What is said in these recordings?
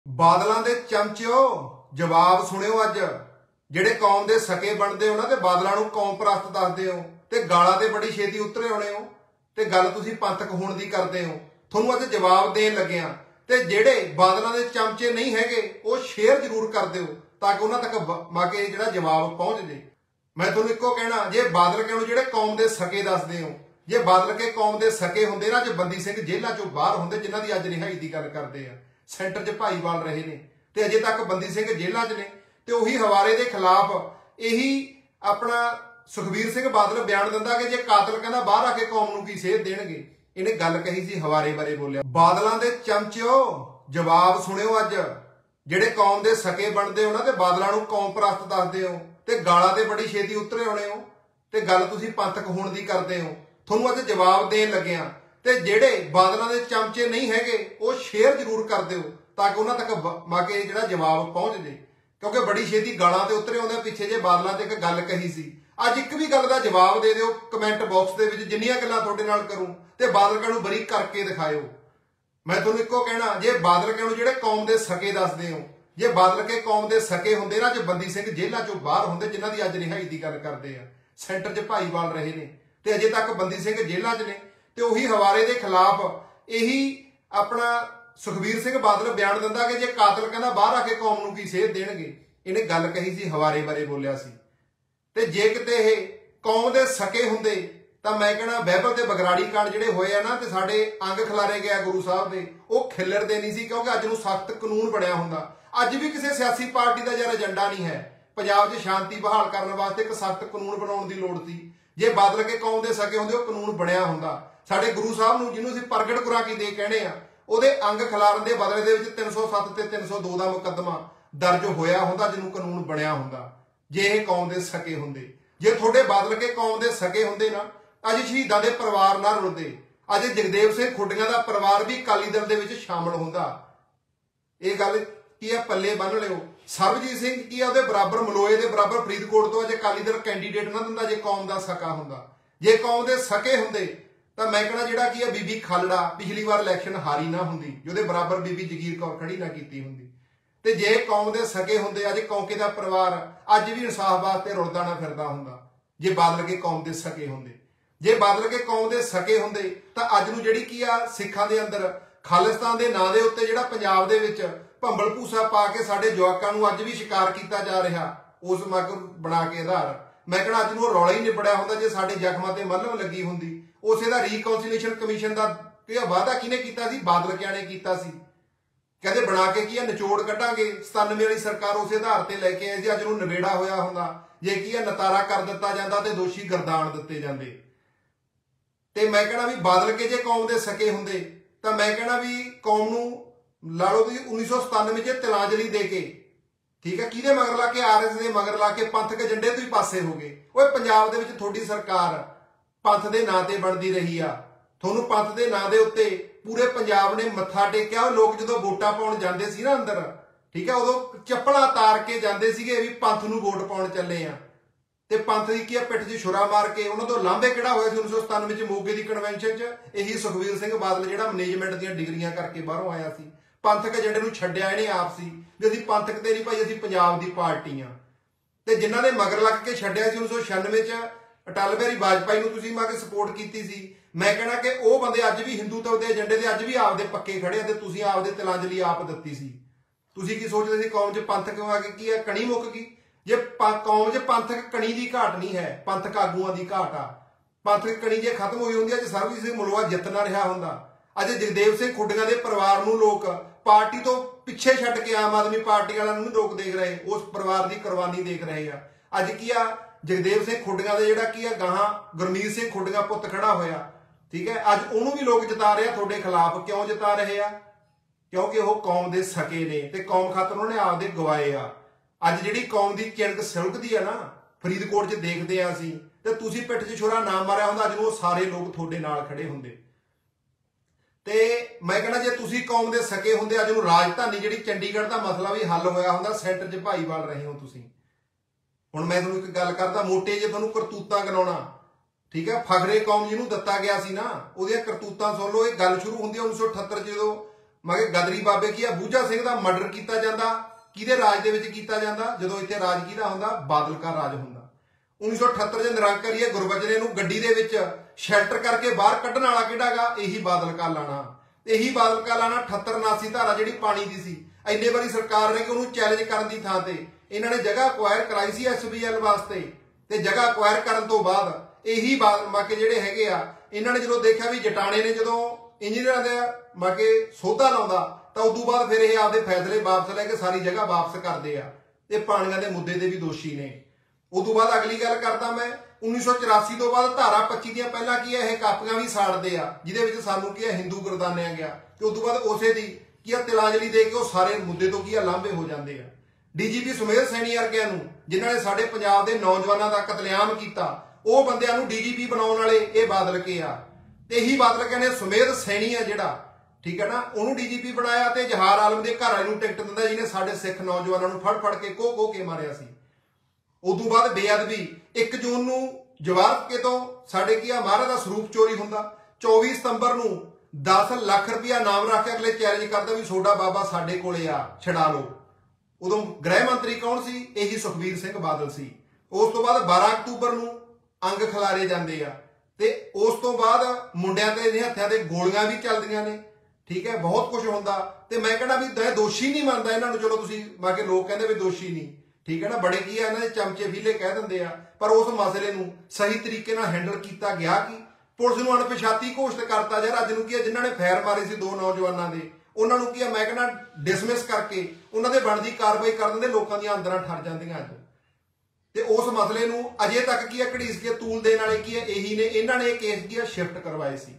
ਬਾਦਲਾਂ ਦੇ ਚਮਚਿਓ ਜਵਾਬ ਸੁਣਿਓ। ਅੱਜ ਜਿਹੜੇ ਕੌਮ ਦੇ ਸਕੇ ਬਣਦੇ ਹੋ ਨਾ ਤੇ ਬਾਦਲਾਂ ਨੂੰ ਕੌਮ ਪ੍ਰਸਤ ਦੱਸਦੇ ਹੋ ਤੇ ਗਾਲਾਂ ਤੇ ਬੜੀ ਛੇਤੀ ਉਤਰੇ ਆਉਣੇ ਹੋ ਤੇ ਗੱਲ ਤੁਸੀਂ ਪੰਥਕ ਹੋਣ ਦੀ ਕਰਦੇ ਹੋ। ਤੁਹਾਨੂੰ ਅੱਜ ਜਵਾਬ ਦੇਣ ਲੱਗਿਆ ਤੇ ਜਿਹੜੇ ਬਾਦਲਾਂ ਦੇ ਚਮਚੇ ਨਹੀਂ ਹੈਗੇ ਉਹ ਸ਼ੇਅਰ ਜ਼ਰੂਰ ਕਰ ਦਿਓ ਤਾਂ ਕਿ ਉਹਨਾਂ ਤੱਕ ਮਾਕੇ ਜਿਹੜਾ ਜਵਾਬ ਪਹੁੰਚ ਜੇ। ਮੈਂ ਤੁਹਾਨੂੰ ਇੱਕੋ ਕਹਿਣਾ, ਜੇ ਬਾਦਲ ਕਿਉਂ ਜਿਹੜੇ ਕੌਮ ਦੇ ਸਕੇ ਦੱਸਦੇ ਹੋ, ਜੇ ਬਾਦਲ ਕੇ ਕੌਮ ਦੇ ਸਕੇ ਹੁੰਦੇ ਨਾ, ਜੇ ਬੰਦੀ ਸਿੰਘ ਜੇਲ੍ਹਾਂ ਚੋਂ ਬਾਹਰ ਹੁੰਦੇ ਜਿਨ੍ਹਾਂ ਦੀ ਅੱਜ ਰਿਹਾਈ ਦੀ ਗੱਲ ਕਰਦੇ ਆ, ਸੈਂਟਰ 'ਚ ਭਾਈਵਾਲ ਰਹੇ ਨੇ ਤੇ ਅਜੇ ਤੱਕ ਬੰਦੀ ਸਿੰਘ ਜੇਲ੍ਹਾਂ 'ਚ ਨੇ ਤੇ ਉਹੀ ਹਵਾਰੇ ਦੇ ਖਿਲਾਫ ਇਹੀ ਆਪਣਾ ਸੁਖਬੀਰ ਸਿੰਘ ਬਾਦਲ ਬਿਆਨ ਦਿੰਦਾ ਕਿ ਜੇ ਕਾਤਲ ਕਹਿੰਦਾ ਬਾਹਰ ਆ ਕੇ ਕੌਮ ਨੂੰ ਕੀ ਸੇਧ ਦੇਣਗੇ। ਇਹਨੇ ਗੱਲ ਕਹੀ ਸੀ ਹਵਾਰੇ ਬਾਰੇ ਬੋਲਿਆ। ਬਾਦਲਾਂ ਦੇ ਚਮਚਿਓ ਜਵਾਬ ਸੁਣਿਓ। ਅੱਜ ਜਿਹੜੇ ਕੌਮ ਦੇ ਸਕੇ ਬਣਦੇ ਹੋ ਨਾ ਤੇ ਬਾਦਲਾਂ ਨੂੰ ਕੌਮ ਪ੍ਰਸਤ ਦੱਸਦੇ ਹੋ ਤੇ ਗਾਲਾਂ ਤੇ ਬੜੀ ਛੇਤੀ ਉਤਰੇ ਆਉਣੇ ਹੋ ਤੇ ਗੱਲ ਤੁਸੀਂ ਪੰਥਕ ਹੋਣ ਦੀ ਕਰਦੇ ਹੋ। ਤੁਹਾਨੂੰ ਅੱਜ ਜਵਾਬ ਦੇਣ ਲੱਗਿਆ ਤੇ ਜਿਹੜੇ ਬਾਦਲਾਂ ਦੇ ਚਮਚੇ ਨਹੀਂ ਹੈਗੇ ਉਹ ਸ਼ੇਅਰ ਜ਼ਰੂਰ ਕਰ ਦਿਓ ਤਾਂ ਕਿ ਉਹਨਾਂ ਤੱਕ ਮਾਕੇ ਜਿਹੜਾ ਜਵਾਬ ਪਹੁੰਚ ਜੇ, ਕਿਉਂਕਿ ਬੜੀ ਛੇਤੀ ਗਾਲਾਂ ਤੇ ਉਤਰੇ ਆਉਂਦੇ। ਪਿੱਛੇ ਜੇ ਬਾਦਲਾਂ ਤੇ ਇੱਕ ਗੱਲ ਕਹੀ ਸੀ, ਅੱਜ ਇੱਕ ਵੀ ਗੱਲ ਦਾ ਜਵਾਬ ਦੇ ਦਿਓ ਕਮੈਂਟ ਬਾਕਸ ਦੇ ਵਿੱਚ, ਜਿੰਨੀਆਂ ਗੱਲਾਂ ਤੁਹਾਡੇ ਨਾਲ ਕਰੂੰ ਤੇ ਬਾਦਲ ਕਿਆਂ ਨੂੰ ਬਰੀਕ ਕਰਕੇ ਦਿਖਾਇਓ। ਮੈਂ ਤੁਹਾਨੂੰ ਇੱਕੋ ਕਹਿਣਾ, ਜੇ ਬਾਦਲ ਕਿਆਂ ਨੂੰ ਜਿਹੜੇ ਕੌਮ ਦੇ ਸਕੇ ਦੱਸਦੇ ਹੋ, ਜੇ ਬਾਦਲ ਕੇ ਕੌਮ ਦੇ ਸਕੇ ਹੁੰਦੇ ਨਾ, ਜੇ ਬੰਦੀ ਸਿੰਘ ਜੇਲ੍ਹਾਂ ਚੋਂ ਬਾਹਰ ਹੁੰਦੇ ਜਿਨ੍ਹਾਂ ਦੀ ਅੱਜ ਰਿਹਾਈ ਦੀ ਗੱਲ ਕਰਦੇ ਆ, ਸੈਂਟਰ 'ਚ ਭਾਈਵਾਲ ਰਹੇ ਨੇ ਤੇ ਅਜੇ ਤੱਕ ਬੰਦੀ ਸਿੰਘ ਜੇਲ੍ਹਾਂ 'ਚ ਨੇ ਤੇ ਉਹੀ ਹਵਾਰੇ ਦੇ ਖਿਲਾਫ ਇਹੀ ਆਪਣਾ ਸੁਖਬੀਰ ਸਿੰਘ ਬਾਦਲ ਬਿਆਨ ਦਿੰਦਾ ਕਿ ਜੇ ਕਾਤਲ ਕਹਿੰਦਾ ਬਾਹਰ ਆ ਕੇ ਕੌਮ ਨੂੰ ਕੀ ਸੇਧ ਦੇਣਗੇ। ਇਹਨੇ ਗੱਲ ਕਹੀ ਸੀ ਹਵਾਰੇ ਬਾਰੇ ਬੋਲਿਆ ਸੀ। ਤੇ ਜੇ ਕਿਤੇ ਇਹ ਕੌਮ ਦੇ ਸਕੇ ਹੁੰਦੇ ਤਾਂ ਮੈਂ ਕਹਿਣਾ ਬਾਈਬਲ ਤੇ ਬਗਰਾੜੀ ਕਾਂਡ ਜਿਹੜੇ ਹੋਏ ਆ ਨਾ ਤੇ ਸਾਡੇ ਅੰਗ ਖਿਲਾਰੇ ਗਿਆ ਗੁਰੂ ਸਾਹਿਬ ਦੇ, ਉਹ ਖਿੱਲਰਦੇ ਨਹੀਂ ਸੀ ਕਿਉਂਕਿ ਅੱਜ ਨੂੰ ਸਖਤ ਕਾਨੂੰਨ ਬਣਿਆ ਹੁੰਦਾ। ਅੱਜ ਵੀ ਕਿਸੇ ਸਿਆਸੀ ਪਾਰਟੀ ਦਾ ਯਾਰ ਏਜੰਡਾ ਨਹੀਂ ਹੈ ਪੰਜਾਬ 'ਚ ਸ਼ਾਂਤੀ ਬਹਾਲ ਕਰਨ ਵਾਸਤੇ ਇੱਕ ਸਖਤ ਕਾਨੂੰਨ ਬਣਾਉਣ ਦੀ ਲੋੜ ਸੀ। ਜੇ ਬਾਦਲ ਕੇ ਕੌਮ ਦੇ ਸਕੇ ਹੁੰਦੇ ਉਹ ਕਾਨੂੰਨ ਬਣਿਆ ਹੁੰਦਾ। ਸਾਡੇ ਗੁਰੂ ਸਾਹਿਬ ਨੂੰ ਜਿਹਨੂੰ ਅਸੀਂ ਪ੍ਰਗਟ ਗੁਰਾਕੀ ਦੇ ਕਹਿੰਦੇ ਆ, ਉਹਦੇ ਅੰਗ ਖਿਲਾਰਨ ਦੇ ਬਦਲੇ ਦੇ ਵਿੱਚ 307 ਤੇ 302 ਦਾ ਮੁਕੱਦਮਾ ਦਰਜ ਹੋਇਆ ਹੁੰਦਾ, ਜਿਹਨੂੰ ਕਾਨੂੰਨ ਬਣਿਆ ਹੁੰਦਾ। ਜੇ ਇਹ ਕੌਮ ਦੇ ਸਕੇ ਹੁੰਦੇ, ਜੇ ਤੁਹਾਡੇ ਬਾਦਲ ਕੇ ਕੌਮ ਦੇ ਸਕੇ ਹੁੰਦੇ ਨਾ, ਅੱਜ ਸ਼ਹੀਦਾਂ ਦੇ ਪਰਿਵਾਰ ਨਾਲ ਰੁਲਦੇ, ਅੱਜ ਜਗਦੇਵ ਸਿੰਘ ਖੁੱਡੀਆਂ ਦਾ ਪਰਿਵਾਰ ਵੀ ਅਕਾਲੀ ਦਲ ਦੇ ਵਿੱਚ ਸ਼ਾਮਲ ਹੁੰਦਾ। ਇਹ ਗੱਲ ਕੀ ਆ, ਪੱਲੇ ਬੰਨ ਲਿਓ। ਸਰਬਜੀਤ ਸਿੰਘ ਕੀ ਆ, ਉਹਦੇ ਬਰਾਬਰ ਮਲੋਏ ਦੇ ਬਰਾਬਰ ਫਰੀਦਕੋਟ ਤੋਂ ਅੱਜ ਅਕਾਲੀ ਦਲ ਕੈਂਡੀਡੇਟ ਨਾ ਦਿੰਦਾ ਜੇ ਕੌਮ ਦਾ ਸਕਾ ਹੁੰਦਾ। ਜੇ ਕੌਮ ਦੇ ਸਕੇ ਹੁੰਦੇ ਤਾਂ ਮੈਂ ਕਹਿਣਾ ਜਿਹੜਾ ਕੀ ਆ ਬੀਬੀ ਖਾਲੜਾ ਪਿਛਲੀ ਵਾਰ ਇਲੈਕਸ਼ਨ ਹਾਰੀ ਨਾ ਹੁੰਦੀ, ਜਿਹਦੇ ਬਰਾਬਰ ਬੀਬੀ ਜਗੀਰ ਕੌਰ ਖੜੀ ਨਾ ਕੀਤੀ ਹੁੰਦੀ। ਤੇ ਜੇ ਕੌਮ ਦੇ ਸਕੇ ਹੁੰਦੇ, ਅੱਜ ਕੌਂਕੇ ਦਾ ਪਰਿਵਾਰ ਅੱਜ ਵੀ ਇਨਸਾਫ ਵਾਸਤੇ ਰੁਲਦਾ ਨਾ ਫਿਰਦਾ ਹੁੰਦਾ। ਜੇ ਬਾਦਲ ਕੇ ਕੌਮ ਦੇ ਸਕੇ ਹੁੰਦੇ, ਜੇ ਬਾਦਲ ਕੇ ਕੌਮ ਦੇ ਸਕੇ ਹੁੰਦੇ ਤਾਂ ਅੱਜ ਨੂੰ ਜਿਹੜੀ ਕੀ ਆ ਸਿੱਖਾਂ ਦੇ ਅੰਦਰ ਖਾਲਿਸਤਾਨ ਦੇ ਨਾਂ ਦੇ ਉੱਤੇ ਜਿਹੜਾ ਪੰਜਾਬ ਦੇ ਵਿੱਚ ਭੰਬਲ ਭੂਸਾ ਪਾ ਕੇ ਸਾਡੇ ਜਵਾਕਾਂ ਨੂੰ ਅੱਜ ਵੀ ਸ਼ਿਕਾਰ ਕੀਤਾ ਜਾ ਰਿਹਾ, ਉਸ ਮਗਰ ਬਣਾ ਕੇ ਆਧਾਰ ਮੈਂ ਕਹਿਣਾ ਅੱਜ ਨੂੰ ਉਹ ਰੌਲਾ ਹੀ ਨਿਬੜਿਆ ਹੁੰਦਾ। ਜੇ ਸਾਡੇ ਜ਼ਖਮਾਂ ਤੇ ਮੱਲਮ ਲੱਗੀ ਹੁੰਦੀ, ਉਸੇ ਦਾ ਰੀਕਾਉਂਸੀਲੇਸ਼ਨ ਕਮਿਸ਼ਨ ਦਾ ਵਾਅਦਾ ਕਿਹਨੇ ਕੀਤਾ ਸੀ? ਬਾਦਲ ਕਿਆਂ ਨੇ ਕੀਤਾ ਸੀ। ਕਹਿੰਦੇ ਬਣਾ ਕੇ ਕੀ ਆ ਨਿਚੋੜ ਕੱਢਾਂਗੇ। 97 ਵਾਲੀ ਸਰਕਾਰ ਉਸੇ ਆਧਾਰ ਤੇ ਲੈ ਕੇ ਆਏ ਸੀ। ਅੱਜ ਨੂੰ ਨਵੇੜਾ ਹੋਇਆ ਹੁੰਦਾ, ਜੇ ਕੀ ਆ ਨਤਾਰਾ ਕਰ ਦਿੱਤਾ ਜਾਂਦਾ ਤੇ ਦੋਸ਼ੀ ਗਰਦਾਨ ਦਿੱਤੇ ਜਾਂਦੇ। ਤੇ ਮੈਂ ਕਹਿਣਾ ਵੀ ਬਾਦਲ ਕੇ ਜੇ ਕੌਮ ਦੇ ਸਕੇ ਹੁੰਦੇ ਤਾਂ ਮੈਂ ਕਹਿਣਾ ਵੀ ਕੌਮ ਨੂੰ ਲਾ ਲਓ ਵੀ 1997 'ਚ ਤਿਲਾਂਜਲੀ ਦੇ ਕੇ, ਠੀਕ ਹੈ, ਕਿਹਦੇ ਮਗਰ ਲਾ ਕੇ? ਆਰਐਸ ਦੇ ਮਗਰ ਲਾ ਕੇ ਪੰਥਕ ਏਜੰਡੇ ਤੋਂ ਹੀ ਪਾਸੇ ਹੋ ਗਏ। ਓਏ ਪੰਜਾਬ ਦੇ ਵਿੱਚ ਤੁਹਾਡੀ ਸਰਕਾਰ ਪੰਥ ਦੇ ਨਾਂ ਤੇ ਬਣਦੀ ਰਹੀ ਆ। ਤੁਹਾਨੂੰ ਪੰਥ ਦੇ ਨਾਂ ਦੇ ਉੱਤੇ ਪੂਰੇ ਪੰਜਾਬ ਨੇ ਮੱਥਾ ਟੇਕਿਆ। ਉਹ ਲੋਕ ਜਦੋਂ ਵੋਟਾਂ ਪਾਉਣ ਜਾਂਦੇ ਸੀ ਨਾ ਅੰਦਰ, ਠੀਕ ਹੈ, ਉਦੋਂ ਚੱਪਲਾਂ ਤਾਰ ਕੇ ਜਾਂਦੇ ਸੀਗੇ ਵੀ ਪੰਥ ਨੂੰ ਵੋਟ ਪਾਉਣ ਚੱਲੇ ਆ ਤੇ ਪੰਥ ਦੀ ਕੀ ਆ ਪਿੱਠ 'ਚ ਛੁਰਾ ਮਾਰ ਕੇ ਉਹਨਾਂ ਤੋਂ ਲਾਂਭੇ ਕਿਹੜਾ ਹੋਇਆ ਸੀ 1997 'ਚ ਮੋਗੇ ਦੀ ਕਨਵੈਨਸ਼ਨ 'ਚ? ਇਹੀ ਸੁਖਬੀਰ ਸਿੰਘ ਬਾਦਲ ਜਿਹੜਾ ਮੈਨੇਜਮੈਂਟ ਦੀਆਂ ਡਿਗਰੀਆਂ ਕਰਕੇ ਬਾਹਰੋਂ ਆਇਆ ਸੀ। ਪੰਥਕ ਏਜੰਡੇ ਨੂੰ ਛੱਡਿਆ ਇਹਨੇ ਆਪ ਸੀ ਵੀ ਅਸੀਂ ਪੰਥਕ ਤੇ ਨਹੀਂ ਭਾਈ, ਅਸੀਂ ਪੰਜਾਬ ਦੀ ਪਾਰਟੀ ਆ। ਤੇ ਜਿਨ੍ਹਾਂ ਨੇ ਮਗਰ ਲੱਗ ਕੇ ਛੱਡਿਆ ਸੀ 1996 'ਚ ਅਟਲ ਬਿਹਾਰੀ ਵਾਜਪਾਈ ਨੂੰ ਤੁਸੀਂ ਮਾ ਕੇ ਸਪੋਰਟ ਕੀਤੀ ਸੀ। ਮੈਂ ਕਹਿਣਾ ਕਿ ਉਹ ਬੰਦੇ ਅੱਜ ਵੀ ਹਿੰਦੂਤਵ ਦੇ ਏਜੰਡੇ ਦੇ ਅੱਜ ਵੀ ਆਪਦੇ ਪੱਕੇ ਖੜੇ ਆ ਤੇ ਤੁਸੀਂ ਆਪਦੇ ਤਿਲਾਂਜਲੀ ਆਪ ਦਿੱਤੀ ਸੀ। ਤੁਸੀਂ ਕੀ ਸੋਚਦੇ ਸੀ ਕੌਮ 'ਚ ਪੰਥਕ ਆ ਕੇ ਕੀ ਆ ਕਣੀ ਮੁੱਕ ਗਈ? ਜੇ ਕੌਮ 'ਚ ਪੰਥਕ ਕਣੀ ਦੀ ਘਾਟ ਨਹੀਂ ਹੈ, ਪੰਥਕ ਆਗੂਆਂ ਦੀ ਘਾਟ ਆ। ਪੰਥਕ ਕਣੀ ਜੇ ਖਤਮ ਹੋਈ ਹੁੰਦੀ, ਅੱਜ ਸਰਬਜੀਤ ਸਿੰਘ ਮਲੋਆ ਜਿੱਤ ਨਾ ਰਿਹਾ ਹੁੰਦਾ। ਅੱਜ ਜਗਦੇਵ ਸਿੰਘ ਖੁੱਡੀਆਂ ਦੇ ਪਰਿਵਾਰ ਨੂੰ ਲੋਕ ਪਾਰਟੀ ਤੋਂ ਪਿੱਛੇ ਛੱਡ ਕੇ ਆਮ ਆਦਮੀ ਪਾਰਟੀ ਵਾਲਿਆਂ ਨੂੰ ਲੋਕ ਦੇਖ ਰਹੇ, ਉਸ ਪਰਿਵਾਰ ਦੀ ਕੁਰਬਾਨੀ ਦੇਖ ਰਹੇ ਆ। ਅੱਜ ਕੀ ਆ ਜਗਦੇਵ ਸਿੰਘ ਖੁੱਡੀਆਂ ਦਾ ਜਿਹੜਾ ਕੀ ਆ ਗਾਹਾਂ ਗੁਰਮੀਤ ਸਿੰਘ ਖੁੱਡੀਆਂ ਪੁੱਤ ਖੜਾ ਹੋਇਆ, ਠੀਕ ਹੈ, ਅੱਜ ਉਹਨੂੰ ਵੀ ਲੋਕ ਜਿਤਾ ਰਹੇ ਆ ਤੁਹਾਡੇ ਖਿਲਾਫ। ਕਿਉਂ ਜਿਤਾ ਰਹੇ ਆ? ਕਿਉਂਕਿ ਉਹ ਕੌਮ ਦੇ ਸਕੇ ਨੇ ਤੇ ਕੌਮ ਖਾਤਰ ਉਹਨੇ ਆਪਦੇ ਗਵਾਏ ਆ। ਅੱਜ ਜਿਹੜੀ ਕੌਮ ਦੀ ਚਿਣਕ ਸਿਲਕਦੀ ਆ ਨਾ, ਫਰੀਦਕੋਟ 'ਚ ਦੇਖਦੇ ਆ ਅਸੀਂ, ਤੇ ਤੁਸੀਂ ਪਿੱਠ 'ਚ ਛੁਰਾ ਨਾ ਮਾਰਿਆ ਹੁੰਦਾ, ਅੱਜ ਨੂੰ ਉਹ ਸਾਰੇ ਲੋਕ ਤੁਹਾਡੇ ਨਾਲ ਖੜੇ ਹੁੰਦੇ। ਤੇ ਮੈਂ ਕਹਿੰਦਾ ਜੇ ਤੁਸੀਂ ਕੌਮ ਦੇ ਸਕੇ ਹੁੰਦੇ, ਅੱਜ ਨੂੰ ਰਾਜਧਾਨੀ ਜਿਹੜੀ ਚੰਡੀਗੜ੍ਹ ਦਾ ਮਸਲਾ ਵੀ ਹੱਲ ਹੋਇਆ ਹੁੰਦਾ। ਸੈਂਟਰ 'ਚ ਭਾਈਵਾਲ ਰਹੇ ਹੋ ਤੁਸੀਂ। ਹੁਣ ਮੈਂ ਤੁਹਾਨੂੰ ਇੱਕ ਗੱਲ ਕਰਦਾ, ਮੋਟੇ ਜੇ ਤੁਹਾਨੂੰ ਕਰਤੂਤਾਂ ਗਿਣਾਉਣਾ, ਠੀਕ ਹੈ, ਫਖਰੇ ਕੌਮ ਜਿਹਨੂੰ ਦਿੱਤਾ ਗਿਆ ਸੀ ਨਾ, ਉਹਦੀਆਂ ਕਰਤੂਤਾਂ ਸੁਣ ਲਓ। ਇਹ ਗੱਲ ਸ਼ੁਰੂ ਹੁੰਦੀ ਹੈ 1978 'ਚ, ਜਦੋਂ ਮਗੇ ਗਦਰੀ ਬਾਬੇ ਕੀ ਆ ਬੂਝਾ ਸਿੰਘ ਦਾ ਮਰਡਰ ਕੀਤਾ ਜਾਂਦਾ, ਕਿਹਦੇ ਰਾਜ ਦੇ ਵਿੱਚ ਕੀਤਾ ਜਾਂਦਾ? ਜਦੋਂ ਇੱਥੇ ਰਾਜ ਕਿਹਦਾ ਹੁੰਦਾ? ਬਾਦਲ ਕਾ ਰਾਜ ਹੁੰਦਾ। 1978 ਚ ਨਿਰੰਕਾਰੀ ਗੁਰਬਚਨੇ ਨੂੰ ਗੱਡੀ ਦੇ ਵਿੱਚ ਸ਼ੈਲਟਰ ਕਰਕੇ ਬਾਹਰ ਕੱਢਣ ਵਾਲਾ ਕਿਹੜਾ ਗਾ? ਇਹੀ ਬਾਦਲ ਕਾ ਲਾਣਾ। ਇਹੀ ਬਾਦਲ ਕਾ ਲਾਣਾ 78 79 ਧਾਰਾ ਜਿਹੜੀ ਪਾਣੀ ਦੀ ਸੀ, ਇੰਨੇ ਵਾਰੀ ਸਰਕਾਰ ਨੇ ਕਿ ਉਹਨੂੰ ਚੈਲੰਜ ਕਰਨ ਦੀ ਥਾਂ ਤੇ ਇਹਨਾਂ ਨੇ ਜਗ੍ਹਾ ਅਕਵਾਇਰ ਕਰਾਈ ਸੀ SBL ਵਾਸਤੇ, ਤੇ ਜਗ੍ਹਾ ਅਕਵਾਇਰ ਕਰਨ ਤੋਂ ਬਾਅਦ ਇਹੀ ਬਾਦਲ ਮਾਕੇ ਜਿਹੜੇ ਹੈਗੇ ਆ, ਇਹਨਾਂ ਨੇ ਜਦੋਂ ਦੇਖਿਆ ਵੀ ਜਟਾਣੇ ਨੇ ਜਦੋਂ ਇੰਜੀਨੀਅਰਾਂ ਦੇ ਮਾਕੇ ਸੋਧਾ ਲਾਉਂਦਾ ਤਾਂ ਉਦੋਂ ਬਾਅਦ ਫਿਰ ਇਹ ਆਪਦੇ ਫੈਸਲੇ ਵਾਪਸ ਲੈ ਕੇ ਸਾਰੀ ਜਗ੍ਹਾ ਵਾਪਸ ਕਰਦੇ ਆ। ਇਹ ਪਾਣੀਆਂ ਦੇ ਮੁੱਦੇ ਦੇ ਵੀ ਦੋਸ਼ੀ ਨੇ। ਉਦੋਂ ਬਾਅਦ ਅਗਲੀ ਗੱਲ ਕਰਦਾ ਮੈਂ, 1984 ਤੋਂ ਬਾਅਦ ਧਾਰਾ 25 ਦੀਆਂ ਪਹਿਲਾਂ ਕੀ ਹੈ ਇਹ ਕਾਪੀਆਂ ਵੀ ਸਾੜਦੇ ਆ, ਜਿਹਦੇ ਵਿੱਚ ਸਾਨੂੰ ਕੀ ਹੈ ਹਿੰਦੂ ਗੁਰਦਾਨਿਆ ਗਿਆ, ਤੇ ਉਦੋਂ ਬਾਅਦ ਉਸੇ ਦੀ ਕੀ ਆ ਤਿਲਾਂਜਲੀ ਦੇ ਕੇ ਉਹ ਸਾਰੇ ਮੁੱਦੇ ਤੋਂ ਕੀ ਆ ਲਾਂਭੇ ਹੋ ਜਾਂਦੇ ਆ। DGP ਸੁਮੇਧ ਸੈਣੀ ਵਰਗਿਆਂ ਨੂੰ, ਜਿਨ੍ਹਾਂ ਨੇ ਸਾਡੇ ਪੰਜਾਬ ਦੇ ਨੌਜਵਾਨਾਂ ਦਾ ਕਤਲੇਆਮ ਕੀਤਾ, ਉਹ ਬੰਦਿਆਂ ਨੂੰ DGP ਬਣਾਉਣ ਵਾਲੇ ਇਹ ਬਾਦਲ ਕੇ ਆ। ਤੇ ਇਹੀ ਬਾਦਲ ਕੇ ਨੇ ਸੁਮੇਧ ਸੈਣੀ ਆ ਜਿਹੜਾ, ਠੀਕ ਹੈ ਨਾ, ਉਹਨੂੰ DGP ਬਣਾਇਆ ਤੇ ਜਹਾਰ ਆਲਮ ਦੇ ਘਰ ਵਾਲੇ ਨੂੰ ਟਿਕਟ ਦਿੰਦਾ ਜਿਹਨੇ ਸਾਡੇ ਸਿੱਖ ਨੌਜਵਾਨਾਂ ਨੂੰ ਫੜ ਫੜ ਕੇ ਕੋਹ ਕੇ ਮਾਰਿਆ ਸੀ। ਉਦੋਂ ਬਾਅਦ ਬੇਅਦਬੀ 1 ਜੂਨ ਨੂੰ ਜਵਾਰਕੇ ਤੋਂ ਸਾਡੇ ਕੀ ਆ ਮਹਾਰਾਜ ਦਾ ਸਰੂਪ ਚੋਰੀ ਹੁੰਦਾ। 24 ਸਤੰਬਰ ਨੂੰ 10 ਲੱਖ ਰੁਪਇਆ ਨਾਮ ਰੱਖ ਕੇ ਅਗਲੇ ਚੈਲੰਜ ਕਰਦਾ ਵੀ ਤੁਹਾਡਾ ਬਾਬਾ ਸਾਡੇ ਕੋਲੇ ਆ, ਛਡਾ ਲਓ। ਉਦੋਂ ਗ੍ਰਹਿ ਮੰਤਰੀ ਕੌਣ ਸੀ? ਇਹੀ ਸੁਖਬੀਰ ਸਿੰਘ ਬਾਦਲ ਸੀ। ਉਸ ਤੋਂ ਬਾਅਦ 12 ਅਕਤੂਬਰ ਨੂੰ ਅੰਗ ਖਿਲਾਰੇ ਜਾਂਦੇ ਆ, ਤੇ ਉਸ ਤੋਂ ਬਾਅਦ ਮੁੰਡਿਆਂ ਤੇ ਹੱਥਾਂ ਤੇ ਗੋਲੀਆਂ ਵੀ ਚੱਲਦੀਆਂ ਨੇ, ਠੀਕ ਹੈ, ਬਹੁਤ ਕੁਝ ਹੁੰਦਾ। ਤੇ ਮੈਂ ਕਹਿੰਦਾ ਵੀ ਦੋਸ਼ੀ ਨਹੀਂ ਮੰਨਦਾ ਇਹਨਾਂ ਨੂੰ, ਚਲੋ ਤੁਸੀਂ ਬਾਕੀ ਲੋਕ ਕਹਿੰਦੇ ਵੀ ਦੋਸ਼ੀ ਨਹੀਂ, ਠੀਕ ਹੈ ਨਾ, ਬੜੇ ਕੀ ਆ ਇਹਨਾਂ ਦੇ ਚਮਚੇ ਫੀਲੇ ਕਹਿ ਦਿੰਦੇ ਆ, ਪਰ ਉਸ ਮਸਲੇ ਨੂੰ ਸਹੀ ਤਰੀਕੇ ਨਾਲ ਹੈਂਡਲ ਕੀਤਾ ਗਿਆ ਕਿ ਪੁਲਿਸ ਨੂੰ ਅਣਪਛਾਤੀ ਘੋਸ਼ਿਤ ਕਰਤਾ। ਯਾਰ ਅੱਜ ਨੂੰ ਕੀ ਆ ਜਿਨ੍ਹਾਂ ਨੇ ਫਾਇਰ ਮਾਰੇ ਸੀ 2 ਨੌਜਵਾਨਾਂ ਦੇ, ਉਹਨਾਂ ਨੂੰ ਕੀ ਆ ਮੈਂ ਕਹਿੰਦਾ ਡਿਸਮਿਸ ਕਰਕੇ ਉਹਨਾਂ ਦੇ ਬਣਦੀ ਕਾਰਵਾਈ ਕਰ ਦਿੰਦੇ, ਲੋਕਾਂ ਦੀਆਂ ਅੰਦਰਾਂ ਠਰ ਜਾਂਦੀਆਂ ਅੱਜ। ਤੇ ਉਸ ਮਸਲੇ ਨੂੰ ਅਜੇ ਤੱਕ ਕੀ ਆ ਘੜੀਸ ਕੇ ਤੂਲ ਦੇਣ ਵਾਲੇ ਕੀ ਆ ਇਹੀ ਨੇ, ਇਹਨਾਂ ਨੇ ਇਹ ਕੇਸ ਕੀ ਆ ਸ਼ਿਫਟ ਕਰਵਾਏ ਸੀ।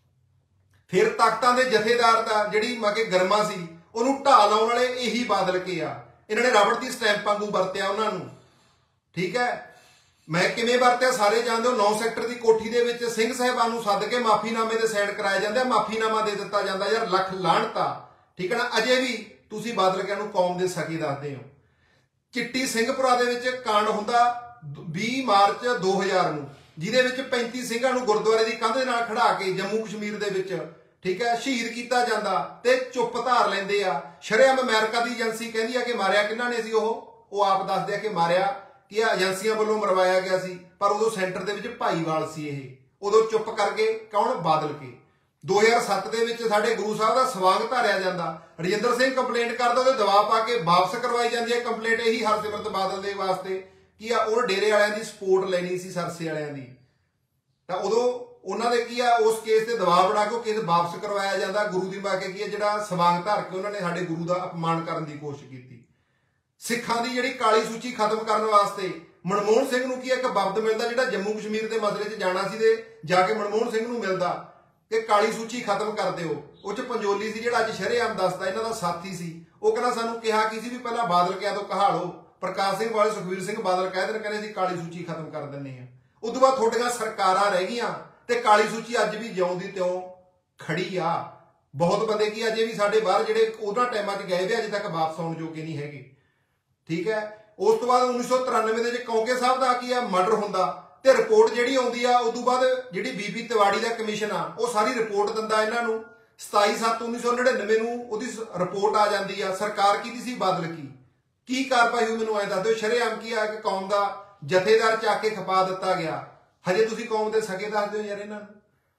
ਫਿਰ ਤਖਤਾਂ ਦੇ ਜਥੇਦਾਰ ਦਾ ਜਿਹੜੀ ਮਾਕੇ ਗਰਮਾ ਸੀ ਉਹਨੂੰ ਢਾਹ ਲਾਉਣ ਵਾਲੇ ਇਹੀ ਬਾਦਲ ਕੇ ਆ। ਇਹਨਾਂ ਨੇ ਰਬੜ ਦੀ ਸਟੈਂਪ ਵਾਂਗੂ ਵਰਤਿਆ ਉਹਨਾਂ ਨੂੰ, ਠੀਕ ਹੈ। ਮੈਂ ਕਿਵੇਂ ਵਰਤਿਆ ਸਾਰੇ ਜਾਣਦੇ ਹੋ। 9 ਸੈਕਟਰ ਦੀ ਕੋਠੀ ਦੇ ਵਿੱਚ ਸਿੰਘ ਸਾਹਿਬਾਨ ਨੂੰ ਸੱਦ ਕੇ ਮਾਫੀਨਾਮੇ ਦੇ ਸਾਈਨ ਕਰਾਏ ਜਾਂਦੇ ਆ, ਮਾਫੀਨਾਮਾ ਦੇ ਦਿੱਤਾ ਜਾਂਦਾ। ਯਾਰ ਲੱਖ ਲਾਹਣਤਾ, ਠੀਕ ਹੈ ਨਾ। ਅਜੇ ਵੀ ਤੁਸੀਂ ਬਾਦਲ ਕਿਆਂ ਨੂੰ ਕੌਮ ਦੇ ਸਖੀ ਦੱਸਦੇ ਹੋ। ਚਿੱਟੀ ਸਿੰਘਪੁਰਾ ਦੇ ਵਿੱਚ ਕਾਂਡ ਹੁੰਦਾ 20 ਮਾਰਚ 2000 ਨੂੰ, ਜਿਹਦੇ ਵਿੱਚ 35 ਸਿੰਘਾਂ ਨੂੰ ਗੁਰਦੁਆਰੇ ਦੀ ਕੰਧ ਦੇ ਨਾਲ ਖੜਾ ਕੇ ਜੰਮੂ ਕਸ਼ਮੀਰ ਦੇ ਵਿੱਚ, ਠੀਕ ਹੈ, ਸ਼ਹੀਦ ਕੀਤਾ ਜਾਂਦਾ ਤੇ ਚੁੱਪ ਧਾਰ ਲੈਂਦੇ ਆ। ਸ਼ਰੇਆਮ ਅਮਰੀਕਾ ਦੀ ਏਜੰਸੀ ਕਹਿੰਦੀ ਆ ਕਿ ਮਾਰਿਆ ਕਿਹਨਾਂ ਨੇ ਸੀ, ਉਹ ਆਪ ਦੱਸਦੇ ਆ ਕਿ ਮਾਰਿਆ ਕਿ ਏਜੰਸੀਆਂ ਵੱਲੋਂ ਮਰਵਾਇਆ ਗਿਆ ਸੀ, ਪਰ ਉਦੋਂ ਸੈਂਟਰ ਦੇ ਵਿੱਚ ਭਾਈਵਾਲ ਸੀ। ਇਹ ਉਦੋਂ ਚੁੱਪ ਕਰਕੇ ਕੌਣ? ਬਾਦਲ ਕੇ। 2007 ਦੇ ਵਿੱਚ ਸਾਡੇ ਗੁਰੂ ਸਾਹਿਬ ਦਾ ਸਵਾਂਗ ਧਾਰਿਆ ਜਾਂਦਾ, ਰਜਿੰਦਰ ਸਿੰਘ ਕੰਪਲੇਂਟ ਕਰਦਾ, ਉਹਦੇ ਦਬਾਅ ਪਾ ਕੇ ਵਾਪਸ ਕਰਵਾਈ ਜਾਂਦੀ ਹੈ ਕੰਪਲੇਂਟ। ਇਹੀ ਹਰਸਿਮਰਤ ਬਾਦਲ ਦੇ ਵਾਸਤੇ ਕੀ ਆ ਉਹ ਡੇਰੇ ਵਾਲਿਆਂ ਦੀ ਸਪੋਰਟ ਲੈਣੀ ਸੀ, ਸਰਸੇ ਵਾਲਿਆਂ ਦੀ, ਤਾਂ ਉਦੋਂ ਉਹਨਾਂ ਦੇ ਕੀ ਆ ਉਸ ਕੇਸ ਤੇ ਦਬਾਅ ਬਣਾ ਕੇ ਉਹ ਕੇਸ ਵਾਪਸ ਕਰਵਾਇਆ ਜਾਂਦਾ। ਗੁਰੂ ਦੀ ਮਾਂ ਕੇ ਕੀ ਆ ਜਿਹੜਾ ਸਵਾਂਗ ਧਾਰ ਕੇ ਉਹਨਾਂ ਨੇ ਸਾਡੇ ਗੁਰੂ ਦਾ ਅਪਮਾਨ ਕਰਨ ਦੀ ਕੋਸ਼ਿਸ਼ ਕੀਤੀ। ਸਿੱਖਾਂ ਦੀ ਜਿਹੜੀ ਕਾਲੀ ਸੂਚੀ ਖਤਮ ਕਰਨ ਵਾਸਤੇ ਮਨਮੋਹਨ ਸਿੰਘ ਨੂੰ ਕੀ ਇੱਕ ਵਫਦ ਮਿਲਦਾ ਜਿਹੜਾ ਜੰਮੂ ਕਸ਼ਮੀਰ ਦੇ ਮਸਲੇ 'ਚ ਜਾਣਾ ਸੀ, ਤੇ ਜਾ ਕੇ ਮਨਮੋਹਨ ਸਿੰਘ ਨੂੰ ਮਿਲਦਾ ਕਿ ਕਾਲੀ ਸੂਚੀ ਖਤਮ ਕਰ ਦਿਓ। ਉਹ 'ਚ ਪੰਜੋਲੀ ਸੀ ਜਿਹੜਾ ਅੱਜ ਸ਼ਰੇਆਮ ਦੱਸਦਾ ਇਹਨਾਂ ਦਾ ਸਾਥੀ ਸੀ, ਉਹ ਕਹਿੰਦਾ ਸਾਨੂੰ ਕਿਹਾ ਕੀ ਸੀ ਵੀ ਪਹਿਲਾਂ ਬਾਦਲ ਕਿਹਾ ਤੋਂ ਕਹਾ ਲਓ। ਪ੍ਰਕਾਸ਼ ਸਿੰਘ ਵਾਲੇ ਸੁਖਬੀਰ ਸਿੰਘ ਬਾਦਲ ਕਹਿੰਦੇ ਨੇ, ਕਹਿੰਦੇ ਸੀ ਕਾਲੀ ਸੂਚੀ ਖਤਮ ਕਰ ਦਿੰਦੇ ਆ। ਉਦੋਂ ਬਾਅਦ ਤੁਹਾਡੀਆਂ ਸਰਕਾਰਾਂ ਰਹਿ ਗਈਆਂ ਤੇ ਕਾਲੀ ਸੂਚੀ ਅੱਜ ਵੀ ਜਿਉਂ ਦੀ ਤਿਉਂ ਖੜੀ ਆ। ਬਹੁਤ ਬੰਦੇ ਕੀ ਅਜੇ ਵੀ ਸਾਡੇ ਬਾਹਰ ਜਿਹੜੇ ਉਹਨਾਂ ਟਾਈਮਾਂ 'ਚ ਗਏ ਵੇ ਅਜੇ ਤੱਕ ਵਾਪਸ ਆਉਣ ਜੋਗੇ ਨਹੀਂ ਹੈਗੇ, ਠੀਕ ਹੈ। ਉਸ ਤੋਂ ਬਾਅਦ 1993 ਦੇ ਵਿੱਚ ਕੌਂਕੇ ਸਾਹਿਬ ਦਾ ਕੀ ਆ ਮਰਡਰ ਹੁੰਦਾ, ਤੇ ਰਿਪੋਰਟ ਜਿਹੜੀ ਆਉਂਦੀ ਆ ਉਦੋਂ ਬਾਅਦ ਜਿਹੜੀ BP ਤਿਵਾੜੀ ਦਾ ਕਮਿਸ਼ਨ ਆ ਉਹ ਸਾਰੀ ਰਿਪੋਰਟ ਦਿੰਦਾ ਇਹਨਾਂ ਨੂੰ। 27/7/1999 ਨੂੰ ਉਹਦੀ ਰਿਪੋਰਟ ਆ ਜਾਂਦੀ ਆ। ਸਰਕਾਰ ਕੀ ਸੀ? ਬਾਦਲ ਕੀ ਕਾਰਵਾਈ ਹੋਈ ਮੈਨੂੰ ਐਂ ਦੱਸ ਦਿਓ। ਸ਼ਰੇਆਮ ਕੀ ਆ ਕਿ ਕੌਮ ਦਾ ਜਥੇਦਾਰ ਚੱਕ ਕੇ ਖਪਾ ਦਿੱਤਾ ਗਿਆ। ਹਜੇ ਤੁਸੀਂ ਕੌਮ ਦੇ ਸਕੇ ਦੱਸਦੇ ਹੋ ਯਾਰ ਇਹਨਾਂ ਨੂੰ।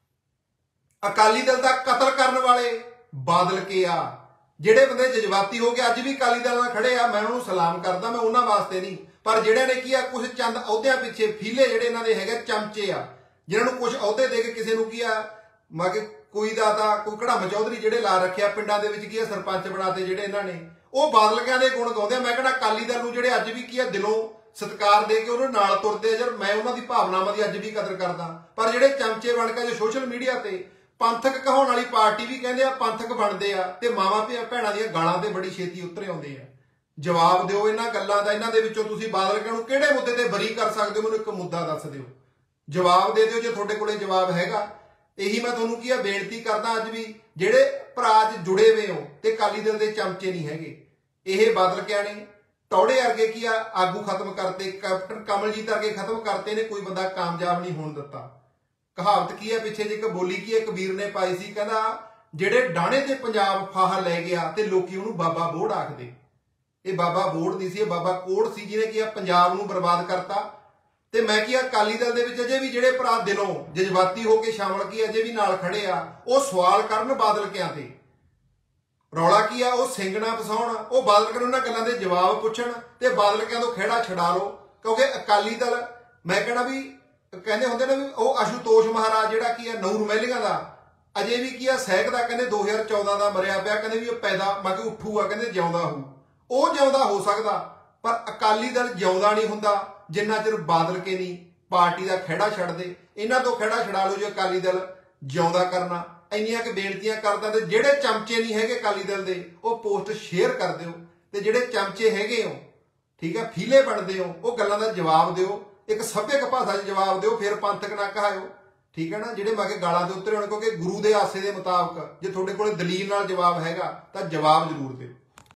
ਅਕਾਲੀ ਦਲ ਦਾ ਕਤਲ ਕਰਨ ਵਾਲੇ ਬਾਦਲ ਕੇ ਆ। ਜਿਹੜੇ ਬੰਦੇ ਜਜ਼ਬਾਤੀ ਹੋ ਕੇ ਅੱਜ ਵੀ ਅਕਾਲੀ ਦਲ ਨਾਲ ਖੜੇ ਆ, ਮੈਂ ਉਹਨਾਂ ਨੂੰ ਸਲਾਮ ਕਰਦਾ, ਮੈਂ ਉਹਨਾਂ ਵਾਸਤੇ ਨਹੀਂ, ਪਰ ਜਿਹੜਿਆਂ ਨੇ ਕੀ ਆ ਕੁਝ ਚੰਦ ਅਹੁਦਿਆਂ ਪਿੱਛੇ ਫੀਲੇ ਜਿਹੜੇ ਇਹਨਾਂ ਦੇ ਹੈਗੇ ਚਮਚੇ ਆ, ਜਿਨ੍ਹਾਂ ਨੂੰ ਕੁਝ ਅਹੁਦੇ ਦੇ ਕੇ ਕਿਸੇ ਨੂੰ ਕੀ ਆ ਮਗੇ ਕੋਈ ਦਾਤਾ ਕੋਈ ਕੜਮ ਚੌਧਰੀ ਜਿਹੜੇ ਲਾ ਰੱਖਿਆ ਪਿੰਡਾਂ ਦੇ ਵਿੱਚ ਕੀ ਆ ਸਰਪੰਚ ਬਣਾਤੇ ਜਿਹੜੇ ਇਹਨਾਂ ਨੇ, ਉਹ ਬਾਦਲਕਿਆਂ ਦੇ ਗੁਣ ਗਾਉਂਦੇ ਆ। ਮੈਂ ਕਹਿੰਦਾ ਅਕਾਲੀ ਦਲ ਨੂੰ ਜਿਹੜੇ ਅੱਜ ਵੀ ਕੀ ਆ ਦਿਲੋਂ ਸਤਿਕਾਰ ਦੇ ਕੇ ਉਹਨੂੰ ਨਾਲ ਤੁਰਦੇ ਆ, ਯਾਰ ਮੈਂ ਉਹਨਾਂ ਦੀ ਭਾਵਨਾਵਾਂ ਦੀ ਅੱਜ ਵੀ ਕਦਰ ਕਰਦਾ। ਪਰ ਜਿਹੜੇ ਚਮਚੇ ਬਣ ਕੇ ਜੋ ਸੋਸ਼ਲ ਮੀਡੀਆ ਤੇ ਪੰਥਕ ਕਹਾਉਣ ਵਾਲੀ ਪਾਰਟੀ ਵੀ ਕਹਿੰਦੇ ਆ ਪੰਥਕ ਬਣਦੇ ਆ, ਤੇ ਮਾਵਾਂ ਭੈਣਾਂ ਦੀਆਂ ਗਾਲਾਂ ਤੇ ਬੜੀ ਛੇਤੀ ਉਤਰੇ ਆਉਂਦੇ ਆ। ਜਵਾਬ ਦਿਓ ਇਹਨਾਂ ਗੱਲਾਂ ਦਾ। ਇਹਨਾਂ ਦੇ ਵਿੱਚੋਂ ਤੁਸੀਂ ਬਾਦਲਕਿਆਂ ਨੂੰ ਕਿਹੜੇ ਮੁੱਦੇ ਤੇ ਬਰੀ ਕਰ ਸਕਦੇ ਹੋ? ਮੈਨੂੰ ਇੱਕ ਮੁੱਦਾ ਦੱਸ ਦਿਓ, ਜਵਾਬ ਦੇ ਦਿਓ ਜੇ ਤੁਹਾਡੇ ਕੋਲੇ ਜਵਾਬ ਹੈਗਾ। ਇਹੀ ਮੈਂ ਤੁਹਾਨੂੰ ਕੀ ਆ ਬੇਨਤੀ ਕਰਦਾ, ਅੱਜ ਵੀ ਜਿਹੜੇ ਭਰਾ 'ਚ ਜੁੜੇ ਹੋਏ ਹੋ ਤੇ ਅਕਾਲੀ ਦਲ ਦੇ ਚਮਚੇ ਨਹੀਂ ਹੈਗੇ। ਇਹ ਬਾਦਲਕਿਆਂ ਨੇ ਟੌੜੇ ਵਰਗੇ ਕੀ ਆ ਆਗੂ ਖਤਮ ਕਰਤੇ, ਕੈਪਟਨ ਕਮਲਜੀਤ ਵਰਗੇ ਖਤਮ ਕਰਤੇ ਨੇ, ਕੋਈ ਬੰਦਾ ਕਾਮਯਾਬ ਨਹੀਂ ਹੋਣ ਦਿੱਤਾ। ਕਹਾਵਤ ਕੀ ਹੈ ਪਿੱਛੇ ਜੇ ਇੱਕ ਬੋਲੀ ਕੀ ਹੈ ਕਬੀਰ ਨੇ ਪਾਈ ਸੀ, ਕਹਿੰਦਾ ਜਿਹੜੇ ਡਾਣੇ ਤੇ ਪੰਜਾਬ ਫਾਹਾ ਲੈ ਗਿਆ ਤੇ ਲੋਕੀ ਉਹਨੂੰ ਬਾਬਾ ਬੋੜ ਆਖਦੇ। ਇਹ ਬਾਬਾ ਬੋੜ ਨਹੀਂ ਸੀ, ਇਹ ਬਾਬਾ ਕੋੜ ਸੀ ਜਿਹਨੇ ਕੀ ਆ ਪੰਜਾਬ ਨੂੰ ਬਰਬਾਦ ਕਰਤਾ। ਤੇ ਮੈਂ ਕੀ ਅਕਾਲੀ ਦਲ ਦੇ ਵਿੱਚ ਅਜੇ ਵੀ ਜਿਹੜੇ ਭਰਾ ਦਿਲੋਂ ਜਜ਼ਬਾਤੀ ਹੋ ਕੇ ਸ਼ਾਮਲ ਕੀ ਅਜੇ ਵੀ ਨਾਲ ਖੜੇ ਆ, ਉਹ ਸਵਾਲ ਕਰਨ ਬਾਦਲ ਕਿਆਂ ਤੇ। ਰੌਲਾ ਕੀ ਆ, ਉਹ ਸਿੰਘ ਨਾ ਫਸਾਉਣ, ਉਹ ਬਾਦਲ ਕਿਆਂ ਉਹਨਾਂ ਗੱਲਾਂ ਦੇ ਜਵਾਬ ਪੁੱਛਣ ਤੇ ਬਾਦਲ ਕਿਆਂ ਤੋਂ ਖਹਿੜਾ ਛਡਾ ਲਓ। ਕਿਉਂਕਿ ਅਕਾਲੀ ਦਲ ਮੈਂ ਕਹਿਣਾ ਵੀ ਕਹਿੰਦੇ ਹੁੰਦੇ ਨੇ ਵੀ ਉਹ ਆਸ਼ੂਤੋਸ਼ ਮਹਾਰਾਜ ਜਿਹੜਾ ਕੀ ਆ ਨੂਰ ਮਹਿਲੀਆਂ ਦਾ ਅਜੇ ਵੀ ਕੀ ਆ ਸਹਿਕਦਾ, ਕਹਿੰਦੇ 2014 ਦਾ ਮਰਿਆ ਪਿਆ, ਕਹਿੰਦੇ ਵੀ ਉਹ ਪੈਦਾ ਮੈਂ ਕਿ ਉੱਠੂਗਾ, ਕਹਿੰਦੇ ਜਿਉਂਦਾ ਹੋਊ। ਉਹ ਜਿਉਂਦਾ ਹੋ ਸਕਦਾ ਪਰ ਅਕਾਲੀ ਦਲ ਜਿਉਂਦਾ ਨਹੀਂ ਹੁੰਦਾ ਜਿੰਨਾ ਚਿਰ ਬਾਦਲ ਕੇ ਨਹੀਂ ਪਾਰਟੀ ਦਾ ਖਹਿੜਾ ਛੱਡਦੇ। ਇਹਨਾਂ ਤੋਂ ਖਹਿੜਾ ਛਡਾ ਲਓ ਜੇ ਅਕਾਲੀ ਦਲ ਜਿਉਂਦਾ ਕਰਨਾ। ਇੰਨੀਆਂ ਕਿ ਬੇਨਤੀਆਂ ਕਰਦਾ ਤੇ ਜਿਹੜੇ ਚਮਚੇ ਨਹੀਂ ਹੈਗੇ ਅਕਾਲੀ ਦਲ ਦੇ ਉਹ ਪੋਸਟ ਸ਼ੇਅਰ ਕਰ ਦਿਓ, ਤੇ ਜਿਹੜੇ ਚਮਚੇ ਹੈਗੇ ਹੋ ਠੀਕ ਹੈ ਫੀਲੇ ਬਣਦੇ ਹੋ ਉਹ ਗੱਲਾਂ ਦਾ ਜਵਾਬ ਦਿਓ, ਇੱਕ ਸੱਭਿਅਕ ਭਾਸ਼ਾ 'ਚ ਜਵਾਬ ਦਿਓ, ਫਿਰ ਪੰਥਕ ਨਾ ਕਹਾਇਓ। ਠੀਕ ਹੈ ਨਾ, ਜਿਹੜੇ ਮੈਂ ਕਿ ਗਾਲਾਂ ਦੇ ਉੱਤਰੇ ਹੋਣ, ਕਿਉਂਕਿ ਗੁਰੂ ਦੇ ਆਸੇ ਦੇ ਮੁਤਾਬਕ ਜੇ ਤੁਹਾਡੇ ਕੋਲ ਦਲੀਲ ਨਾਲ ਜਵਾਬ ਹੈਗਾ ਤਾਂ ਜਵਾਬ ਜ਼ਰੂਰ ਦਿਓ।